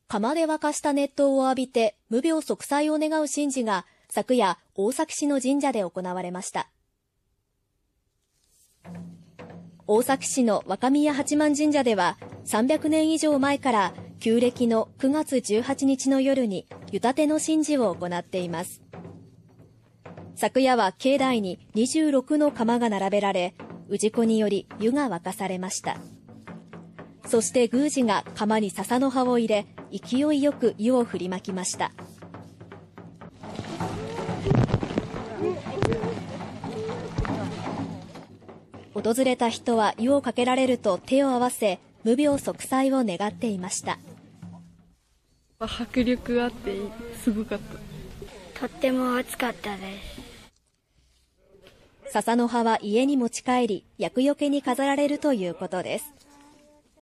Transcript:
釜で沸かした熱湯を浴びて無病息災を願う神事が昨夜、大崎市の神社で行われました。大崎市の若宮八幡神社では、300年以上前から旧暦の9月18日の夜に湯立ての神事を行っています。昨夜は境内に26の釜が並べられ、氏子により湯が沸かされました。そして宮司が釜に笹の葉を入れ、勢いよく湯を振りまきました。訪れた人は湯をかけられると手を合わせ、無病息災を願っていました。 迫力があってすごかった。 とっても暑かったです。 笹の葉は家に持ち帰り、厄除けに飾られるということです。